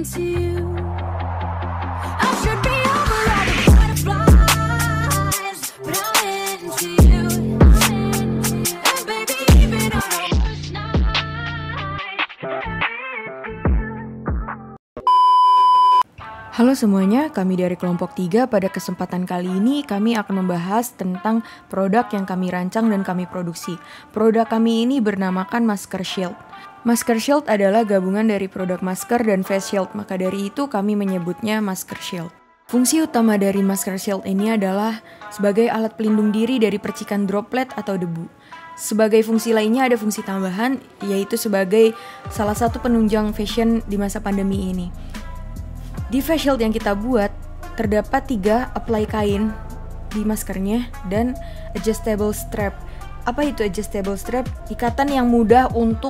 into you. I should be over all the butterflies, but I'm into you. And baby, even on the worst night. Halo semuanya, kami dari kelompok 3. Pada kesempatan kali ini kami akan membahas tentang produk yang kami rancang dan kami produksi. Produk kami ini bernamakan Masker Shield. Masker Shield adalah gabungan dari produk masker dan face shield, maka dari itu kami menyebutnya Masker Shield. Fungsi utama dari Masker Shield ini adalah sebagai alat pelindung diri dari percikan droplet atau debu. Sebagai fungsi lainnya ada fungsi tambahan, yaitu sebagai salah satu penunjang fashion di masa pandemi ini. Di face shield yang kita buat, terdapat 3 apply kain di maskernya dan adjustable strap. Apa itu adjustable strap? Ikatan yang mudah untuk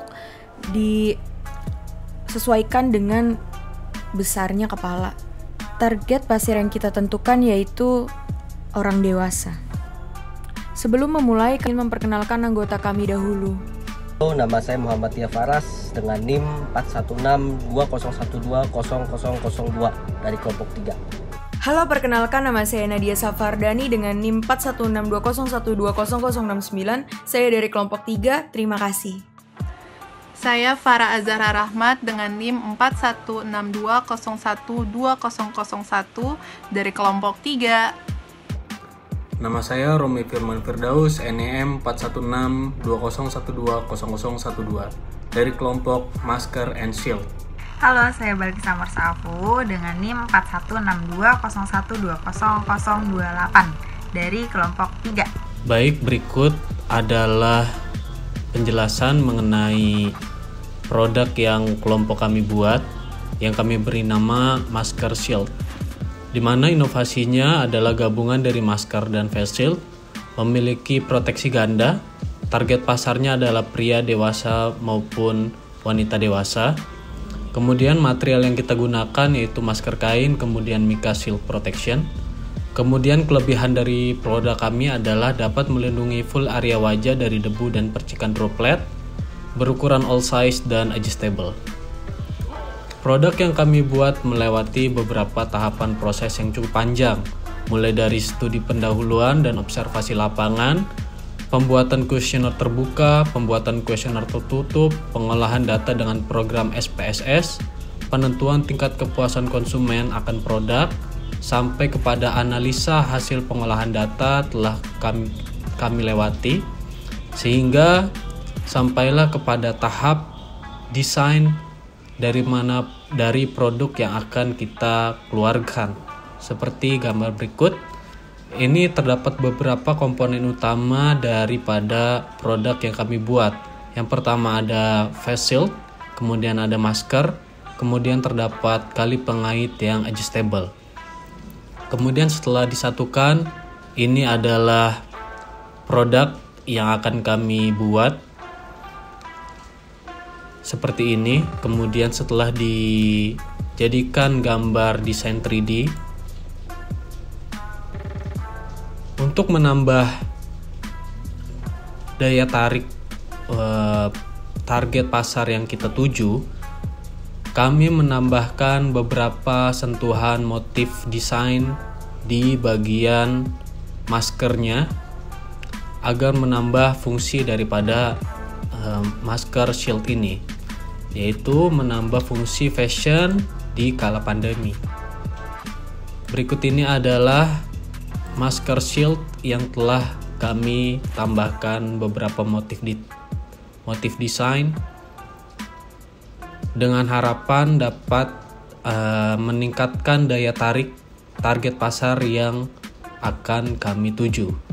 disesuaikan dengan besarnya kepala. Target pasar yang kita tentukan yaitu orang dewasa. Sebelum memulai, kami memperkenalkan anggota kami dahulu. Nama saya Muhammad Tia Faras dengan NIM 41620120002 dari kelompok 3. Halo, perkenalkan nama saya Nadia Safardani dengan NIM 41620120069. Saya dari kelompok 3, terima kasih. Saya Farah Azhara Rahmat dengan NIM 41620120001 dari kelompok 3. Nama saya Romi Firman Firdaus, NEM 41620120012 dari kelompok Masker and Shield. Halo, saya Balki Samar Safu dengan NIM 41620120028 dari kelompok 3. Baik, berikut adalah penjelasan mengenai produk yang kelompok kami buat, yang kami beri nama Masker Shield, di mana inovasinya adalah gabungan dari masker dan face shield, memiliki proteksi ganda. Target pasarnya adalah pria dewasa maupun wanita dewasa. Kemudian material yang kita gunakan yaitu masker kain, kemudian mica shield protection. Kemudian kelebihan dari produk kami adalah dapat melindungi full area wajah dari debu dan percikan droplet, berukuran all size dan adjustable. Produk yang kami buat melewati beberapa tahapan proses yang cukup panjang, mulai dari studi pendahuluan dan observasi lapangan, pembuatan kuesioner terbuka, pembuatan kuesioner tertutup, pengolahan data dengan program SPSS, penentuan tingkat kepuasan konsumen akan produk, sampai kepada analisa hasil pengolahan data telah kami lewati, sehingga sampailah kepada tahap desain dari produk yang akan kita keluarkan. Seperti gambar berikut, ini terdapat beberapa komponen utama daripada produk yang kami buat. Yang pertama ada face shield, kemudian ada masker, kemudian terdapat tali pengait yang adjustable. Kemudian setelah disatukan, ini adalah produk yang akan kami buat seperti ini. Kemudian setelah dijadikan gambar desain 3D, untuk menambah daya tarik target pasar yang kita tuju, kami menambahkan beberapa sentuhan motif desain di bagian maskernya agar menambah fungsi daripada masker shield ini, yaitu menambah fungsi fashion di kala pandemi. Berikut ini adalah masker shield yang telah kami tambahkan beberapa motif desain dengan harapan dapat meningkatkan daya tarik target pasar yang akan kami tuju.